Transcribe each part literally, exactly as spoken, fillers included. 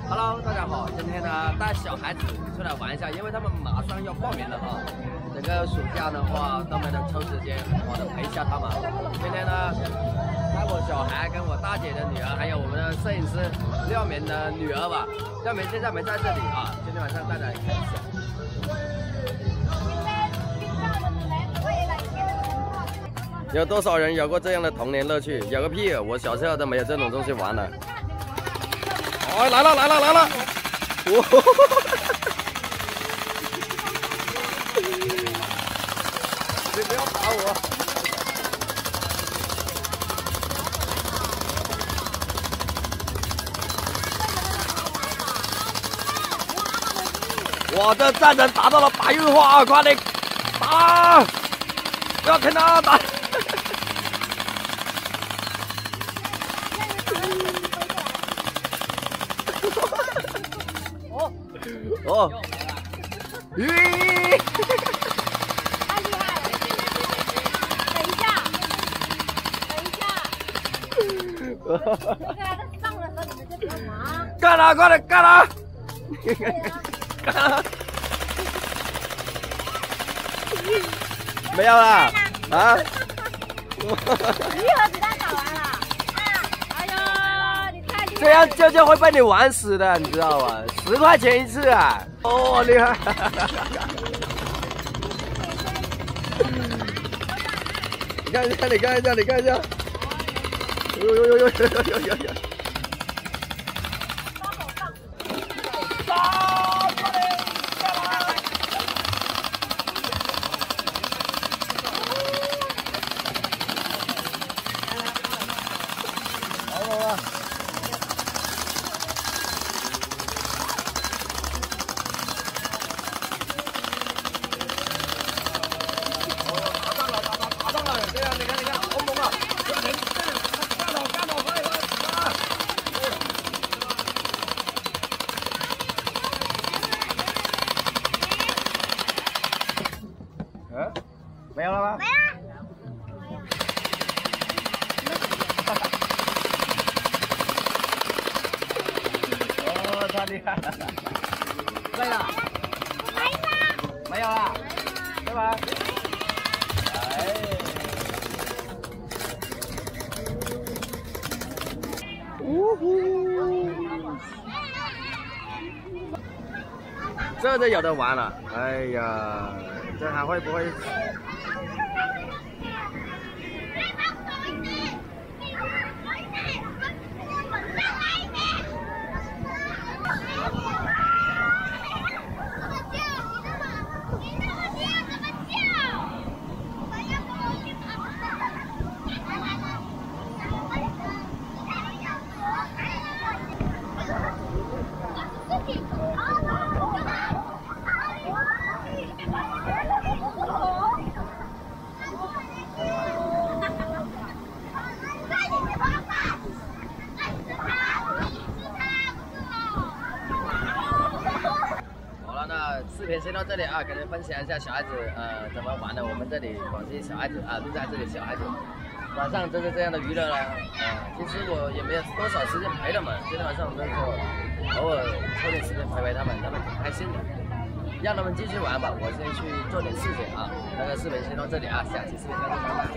Hello， 大家好，今天呢带小孩子出来玩一下，因为他们马上要报名了啊。整个暑假的话都没能抽时间好的陪一下他们。今天呢带我小孩跟我大姐的女儿，还有我们的摄影师廖明的女儿吧。廖明现在没在这里啊，今天晚上带大家看一下。 有多少人有过这样的童年乐趣？有个屁！我小时候都没有这种东西玩了。哦，来了来了来了！哇！你不要打我！哇，这战争达到了白热化，快点打！不要看他打！ 哦，咦！太厉害了！等一下，等一下，这个他上的时候你们就不要拿。干了，快点干了！干了！没有了啊！一盒子弹打完了。啊！哎呦，你太厉害！这样舅舅会被你玩死的，你知道吗？ 十块钱一次啊！哦，厉害！你看一下，你看一下，你看一下！呦呦呦呦呦呦呦呦！打！快点！干嘛？来来来！ 没有了吗？没有。哦，太厉害了！累了？没了。没有了，对吧？哎。呜呼！这就有的玩了。哎呀，这还会不会？ 视频先到这里啊，跟您分享一下小孩子呃怎么玩的。我们这里广西小孩子啊，都在这里，小孩子晚上就是这样的娱乐了。啊，其实我也没有多少时间陪他们，今天晚上我们就偶尔抽点时间陪陪他们，他们挺开心的。让他们继续玩吧，我先去做点事情啊。那个视频先到这里啊，下期视频再见，拜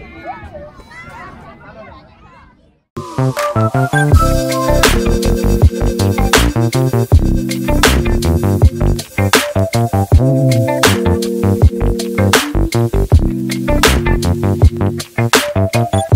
拜。